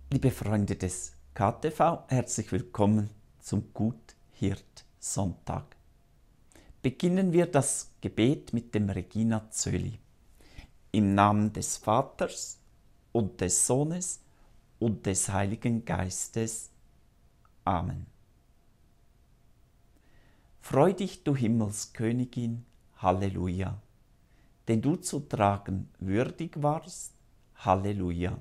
Liebe Freunde des KTV, herzlich willkommen zum Gut-Hirt-Sonntag. Beginnen wir das Gebet mit dem Regina Coeli. Im Namen des Vaters und des Sohnes und des Heiligen Geistes. Amen. Freu dich, du Himmelskönigin, Halleluja, den du zu tragen würdig warst, Halleluja.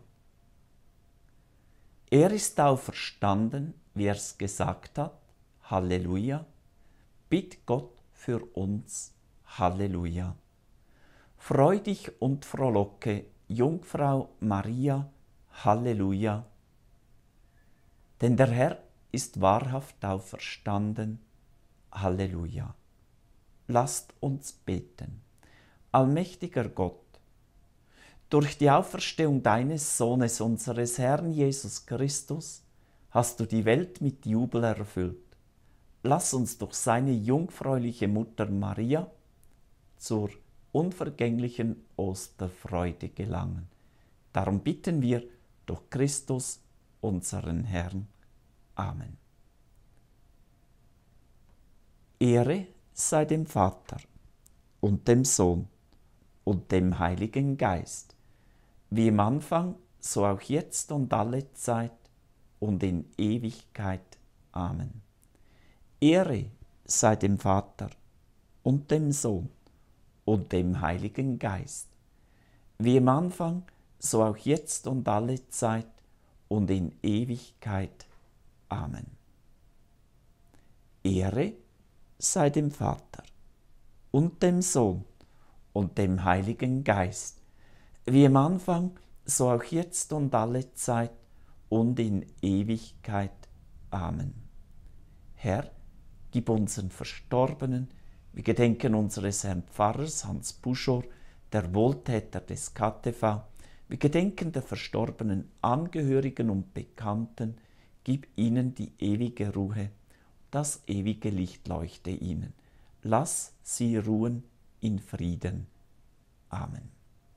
Er ist auferstanden, wie er es gesagt hat, Halleluja. Bitt Gott für uns, Halleluja. Freu dich und frohlocke, Jungfrau Maria, Halleluja. Denn der Herr ist wahrhaft auferstanden, Halleluja. Lasst uns beten. Allmächtiger Gott, durch die Auferstehung deines Sohnes, unseres Herrn Jesus Christus, hast du die Welt mit Jubel erfüllt. Lass uns durch seine jungfräuliche Mutter Maria zur unvergänglichen Osterfreude gelangen. Darum bitten wir durch Christus, unseren Herrn. Amen. Ehre sei dem Vater und dem Sohn und dem Heiligen Geist, wie im Anfang, so auch jetzt und alle Zeit und in Ewigkeit. Amen. Ehre sei dem Vater und dem Sohn und dem Heiligen Geist, wie im Anfang, so auch jetzt und alle Zeit und in Ewigkeit. Amen. Ehre sei dem Vater und dem Sohn und dem Heiligen Geist, wie im Anfang, so auch jetzt und alle Zeit und in Ewigkeit. Amen. Herr, gib unseren Verstorbenen, wir gedenken unseres Herrn Pfarrers Hans Buschor, der Wohltäter des KTV, wir gedenken der verstorbenen Angehörigen und Bekannten, gib ihnen die ewige Ruhe, das ewige Licht leuchte ihnen. Lass sie ruhen in Frieden. Amen.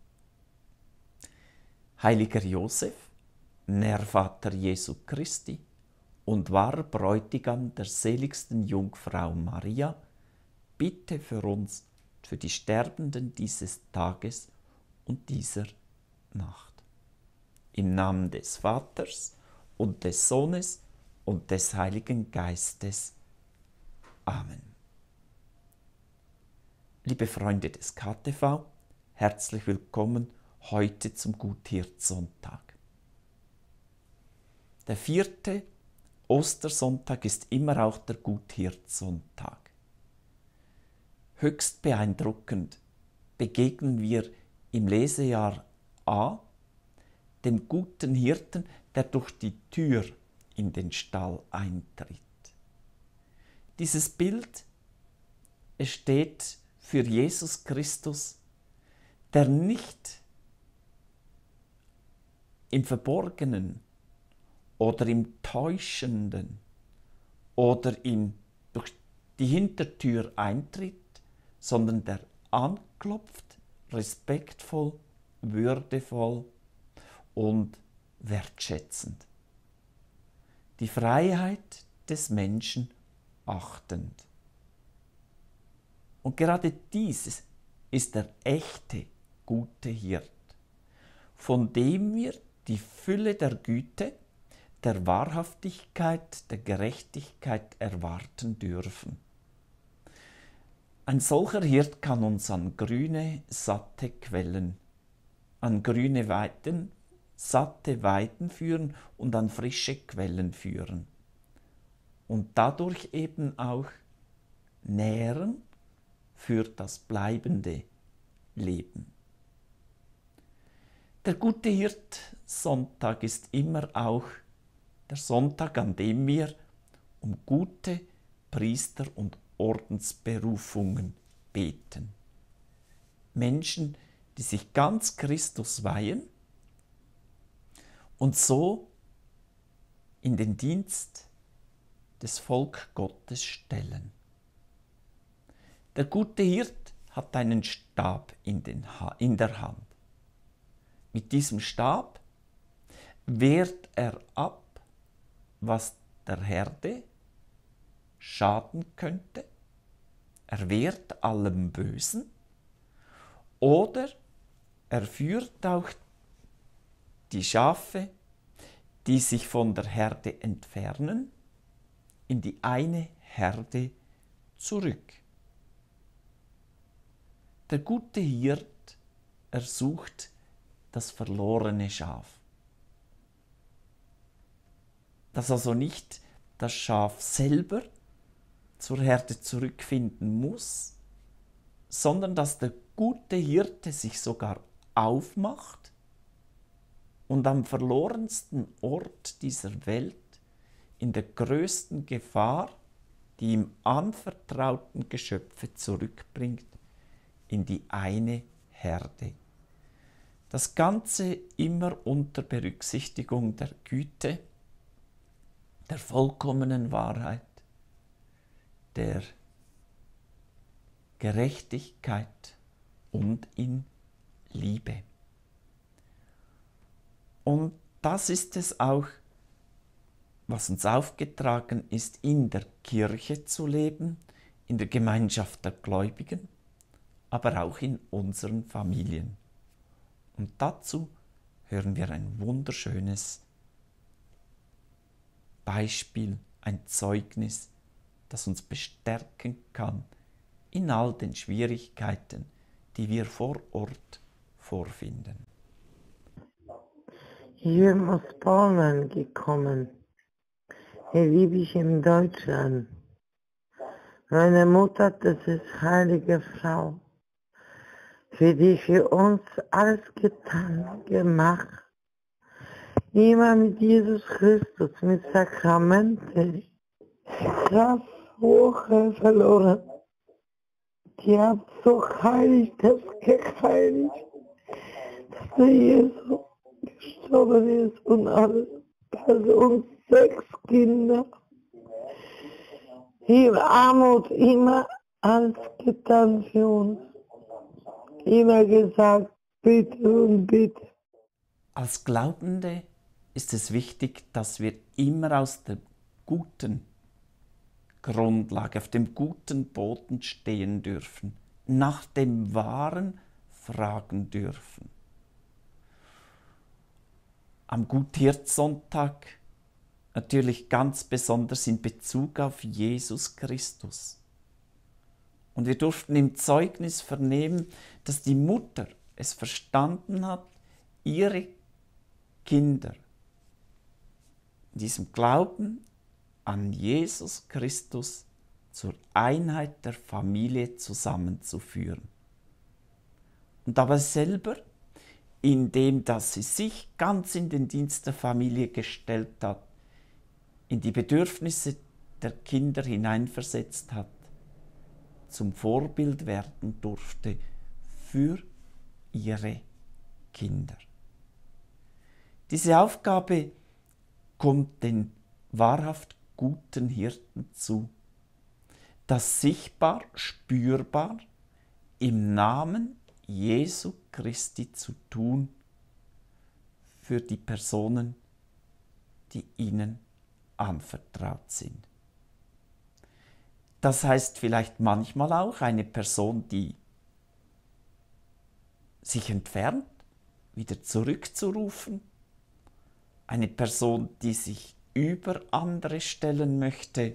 Heiliger Josef, Nährvater Jesu Christi und wahrer Bräutigam der seligsten Jungfrau Maria, bitte für uns, für die Sterbenden dieses Tages und dieser Nacht. Im Namen des Vaters und des Sohnes und des Heiligen Geistes. Amen. Liebe Freunde des KTV, herzlich willkommen heute zum Gut-Hirt-Sonntag. Der 4. Ostersonntag ist immer auch der Gut-Hirt-Sonntag. Höchst beeindruckend begegnen wir im Lesejahr A dem guten Hirten, der durch die Tür in den Stall eintritt. Dieses Bild, es steht für Jesus Christus, der nicht im Verborgenen oder im Täuschenden oder durch die Hintertür eintritt, sondern der anklopft, respektvoll, würdevoll und wertschätzend. Die Freiheit des Menschen achtend. Und gerade dies ist der echte gute Hirt, von dem wir die Fülle der Güte, der Wahrhaftigkeit, der Gerechtigkeit erwarten dürfen. Ein solcher Hirt kann uns an grüne, satte Quellen, an grüne Weiden, satte Weiden führen und an frische Quellen führen. Und dadurch eben auch nähren für das bleibende Leben. Der gute Hirt-Sonntag ist immer auch der Sonntag, an dem wir um gute Priester- und Ordensberufungen beten. Menschen, die sich ganz Christus weihen und so in den Dienst des Volk Gottes stellen. Der gute Hirt hat einen Stab in der Hand. Mit diesem Stab wehrt er ab, was der Herde schaden könnte? Er wehrt allem Bösen? Oder er führt auch die Schafe, die sich von der Herde entfernen, in die eine Herde zurück. Der gute Hirt ersucht das verlorene Schaf. Dass also nicht das Schaf selber zur Herde zurückfinden muss, sondern dass der gute Hirte sich sogar aufmacht und am verlorensten Ort dieser Welt, in der größten Gefahr, die ihm anvertrauten Geschöpfe zurückbringt, in die eine Herde. Das Ganze immer unter Berücksichtigung der Güte, der vollkommenen Wahrheit, der Gerechtigkeit und in Liebe. Und das ist es auch, was uns aufgetragen ist, in der Kirche zu leben, in der Gemeinschaft der Gläubigen, aber auch in unseren Familien. Und dazu hören wir ein wunderschönes Beispiel, ein Zeugnis, das uns bestärken kann in all den Schwierigkeiten, die wir vor Ort vorfinden. Ich bin aus Polen gekommen. Hier lebe ich in Deutschland. Meine Mutter, das ist heilige Frau, für die für uns alles getan, gemacht. Immer mit Jesus Christus, mit Sakramente. Woche verloren. Die haben so heilig das geheiligt, dass der Jesus gestorben ist und alles. Also uns 6 Kinder. In Armut immer alles getan für uns. Immer gesagt, bitte und bitte. Als Glaubende ist es wichtig, dass wir immer aus der guten Grundlage, auf dem guten Boden stehen dürfen, nach dem Wahren fragen dürfen. Am Guthirtsonntag natürlich ganz besonders in Bezug auf Jesus Christus. Und wir durften im Zeugnis vernehmen, dass die Mutter es verstanden hat, ihre Kinder in diesem Glauben an Jesus Christus zur Einheit der Familie zusammenzuführen. Und dabei selber, indem dass sie sich ganz in den Dienst der Familie gestellt hat, in die Bedürfnisse der Kinder hineinversetzt hat, zum Vorbild werden durfte für ihre Kinder. Diese Aufgabe kommt den wahrhaft guten Hirten zu, das sichtbar, spürbar im Namen Jesu Christi zu tun für die Personen, die ihnen anvertraut sind. Das heißt vielleicht manchmal auch eine Person, die sich entfernt, wieder zurückzurufen, eine Person, die sich über andere stellen möchte,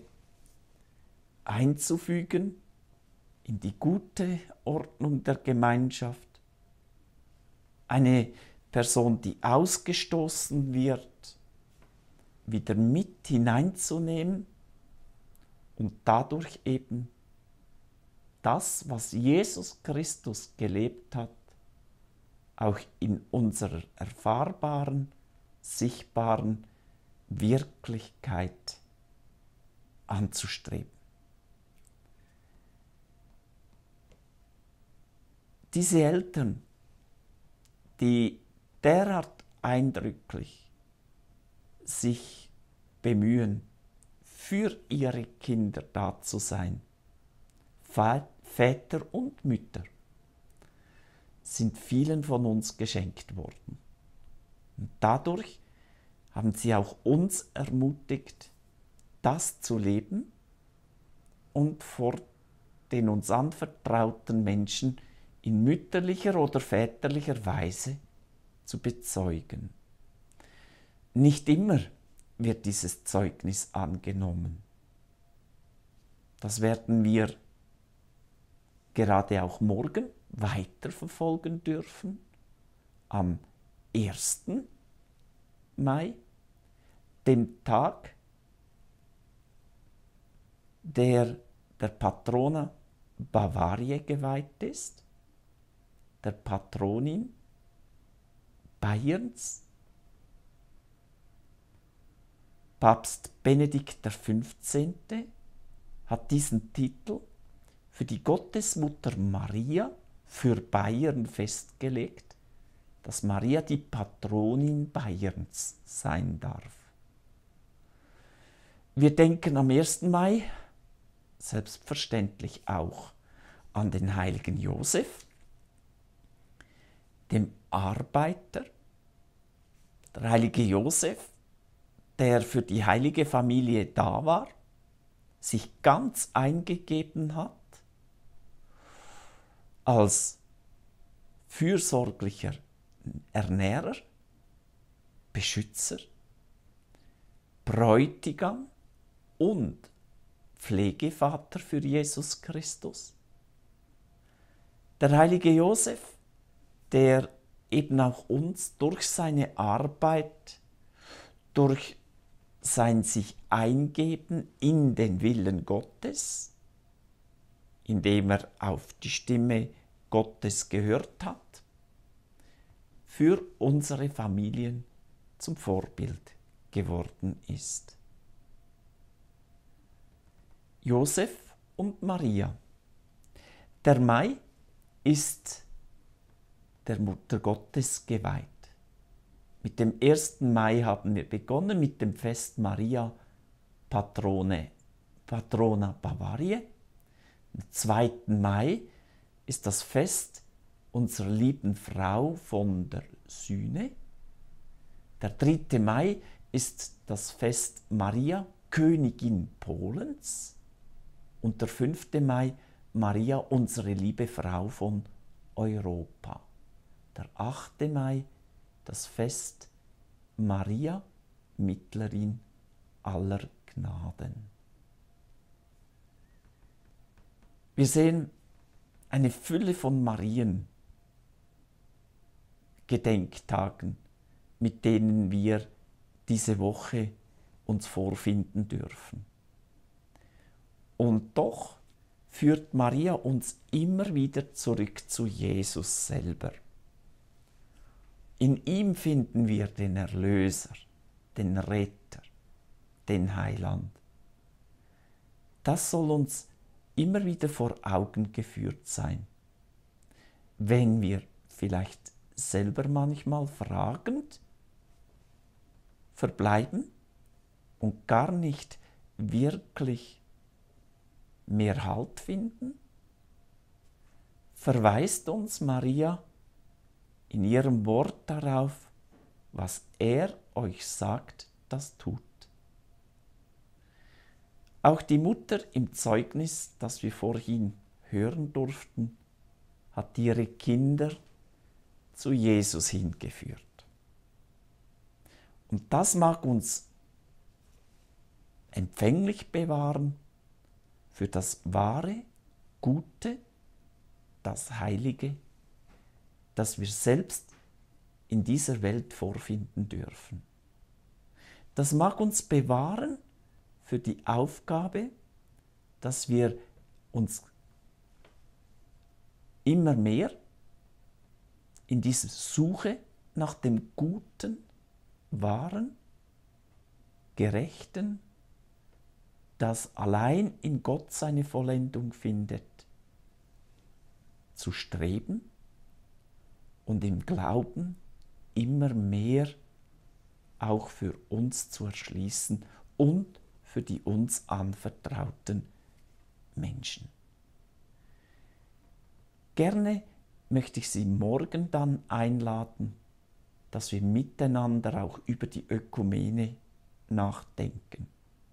einzufügen in die gute Ordnung der Gemeinschaft, eine Person, die ausgestoßen wird, wieder mit hineinzunehmen und dadurch eben das, was Jesus Christus gelebt hat, auch in unserer erfahrbaren, sichtbaren Wirklichkeit anzustreben. Diese Eltern, die derart eindrücklich sich bemühen, für ihre Kinder da zu sein, Väter und Mütter, sind vielen von uns geschenkt worden. Und dadurch haben sie auch uns ermutigt, das zu leben und vor den uns anvertrauten Menschen in mütterlicher oder väterlicher Weise zu bezeugen. Nicht immer wird dieses Zeugnis angenommen. Das werden wir gerade auch morgen weiterverfolgen dürfen, am 1. Mai, dem Tag, der der Patrona Bavariae geweiht ist, der Patronin Bayerns. Papst Benedikt XV. Hat diesen Titel für die Gottesmutter Maria für Bayern festgelegt, dass Maria die Patronin Bayerns sein darf. Wir denken am 1. Mai selbstverständlich auch an den heiligen Josef, dem Arbeiter. Der heilige Josef, der für die heilige Familie da war, sich ganz eingegeben hat, als fürsorglicher Ernährer, Beschützer, Bräutigam und Pflegevater für Jesus Christus. Der heilige Josef, der eben auch uns durch seine Arbeit, durch sein sich eingeben in den Willen Gottes, indem er auf die Stimme Gottes gehört hat, für unsere Familien zum Vorbild geworden ist. Josef und Maria. Der Mai ist der Mutter Gottes geweiht. Mit dem 1. Mai haben wir begonnen mit dem Fest Maria Patrona Bavariae. Am 2. Mai ist das Fest unserer lieben Frau von der Sühne. Der 3. Mai ist das Fest Maria, Königin Polens. Und der 5. Mai Maria, unsere liebe Frau von Europa. Der 8. Mai das Fest Maria, Mittlerin aller Gnaden. Wir sehen eine Fülle von Marien-Gedenktagen, mit denen wir diese Woche uns vorfinden dürfen. Und doch führt Maria uns immer wieder zurück zu Jesus selber. In ihm finden wir den Erlöser, den Retter, den Heiland. Das soll uns immer wieder vor Augen geführt sein. Wenn wir vielleicht selber manchmal fragend verbleiben und gar nicht wirklich mehr Halt finden, verweist uns Maria in ihrem Wort darauf, was er euch sagt, das tut. Auch die Mutter im Zeugnis, das wir vorhin hören durften, hat ihre Kinder zu Jesus hingeführt. Und das mag uns empfänglich bewahren für das Wahre, Gute, das Heilige, das wir selbst in dieser Welt vorfinden dürfen. Das mag uns bewahren für die Aufgabe, dass wir uns immer mehr in dieser Suche nach dem Guten, Wahren, Gerechten, das allein in Gott seine Vollendung findet, zu streben und im Glauben immer mehr auch für uns zu erschließen und für die uns anvertrauten Menschen. Gerne möchte ich Sie morgen dann einladen, dass wir miteinander auch über die Ökumene nachdenken.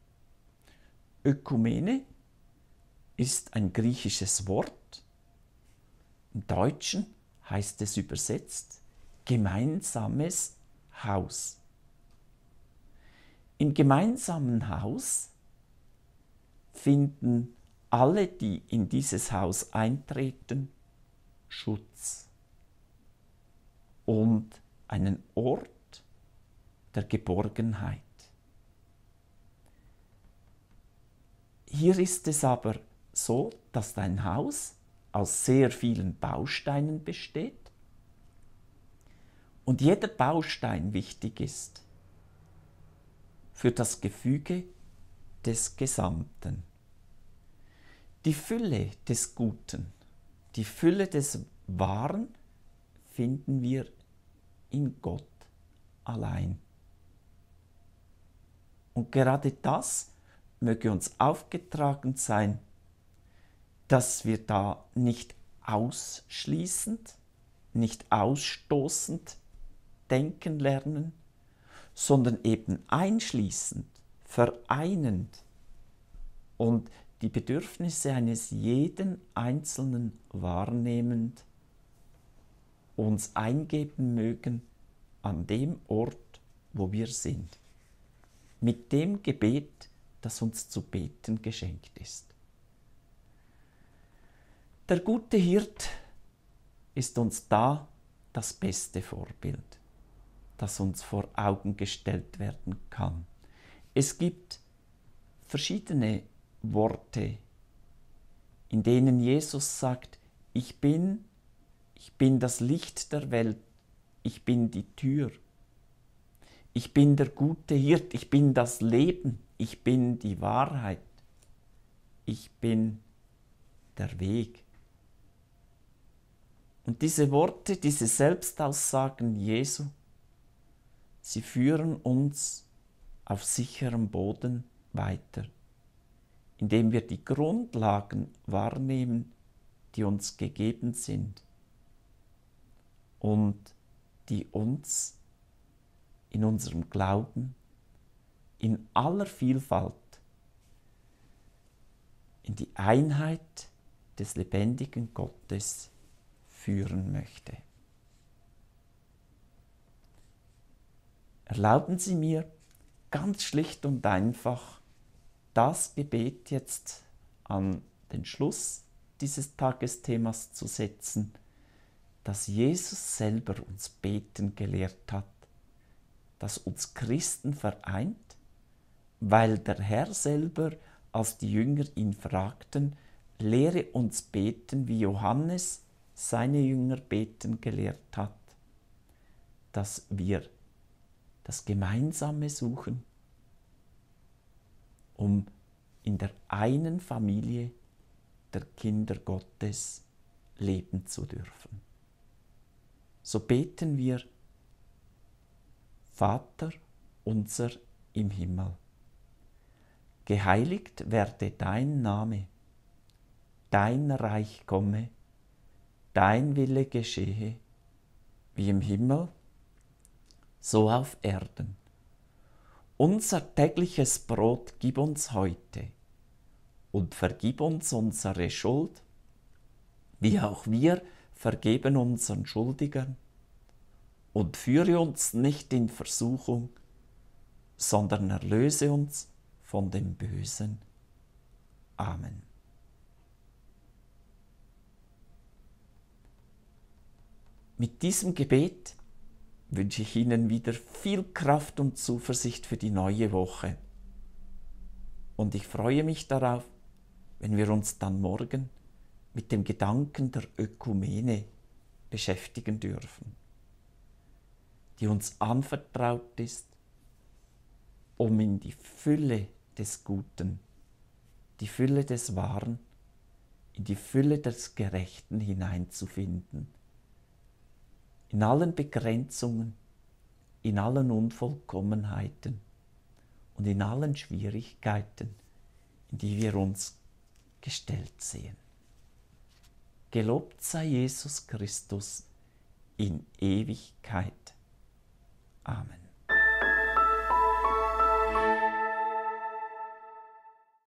Ökumene ist ein griechisches Wort. Im Deutschen heißt es übersetzt gemeinsames Haus. Im gemeinsamen Haus finden alle, die in dieses Haus eintreten, Schutz und einen Ort der Geborgenheit. Hier ist es aber so, dass dein Haus aus sehr vielen Bausteinen besteht und jeder Baustein wichtig ist für das Gefüge des Gesamten. Die Fülle des Guten, die Fülle des Wahren finden wir in Gott allein. Und gerade das möge uns aufgetragen sein, dass wir da nicht ausschließend, nicht ausstoßend denken lernen, sondern eben einschließend, vereinend und die Bedürfnisse eines jeden Einzelnen wahrnehmend uns eingeben mögen an dem Ort, wo wir sind, mit dem Gebet, das uns zu beten geschenkt ist. Der gute Hirt ist uns da das beste Vorbild, das uns vor Augen gestellt werden kann. Es gibt verschiedene Worte, in denen Jesus sagt, ich bin das Licht der Welt, ich bin die Tür, ich bin der gute Hirt, ich bin das Leben, ich bin die Wahrheit, ich bin der Weg. Und diese Worte, diese Selbstaussagen Jesu, sie führen uns auf sicherem Boden weiter, indem wir die Grundlagen wahrnehmen, die uns gegeben sind und die uns in unserem Glauben in aller Vielfalt in die Einheit des lebendigen Gottes führen möchte. Erlauben Sie mir ganz schlicht und einfach das Gebet jetzt an den Schluss dieses Tagesthemas zu setzen, das Jesus selber uns beten gelehrt hat, das uns Christen vereint, weil der Herr selber, als die Jünger ihn fragten, lehre uns beten, wie Johannes seine Jünger beten gelehrt hat, dass wir das Gemeinsame suchen, um in der einen Familie der Kinder Gottes leben zu dürfen. So beten wir: Vater unser im Himmel, geheiligt werde dein Name, dein Reich komme, dein Wille geschehe, wie im Himmel, so auf Erden. Unser tägliches Brot gib uns heute und vergib uns unsere Schuld, wie auch wir vergeben unseren Schuldigern, und führe uns nicht in Versuchung, sondern erlöse uns von dem Bösen. Amen. Mit diesem Gebet wünsche ich Ihnen wieder viel Kraft und Zuversicht für die neue Woche. Und ich freue mich darauf, wenn wir uns dann morgen mit dem Gedanken der Ökumene beschäftigen dürfen, die uns anvertraut ist, um in die Fülle des Guten, die Fülle des Wahren, in die Fülle des Gerechten hineinzufinden. In allen Begrenzungen, in allen Unvollkommenheiten und in allen Schwierigkeiten, in die wir uns gestellt sehen. Gelobt sei Jesus Christus in Ewigkeit. Amen.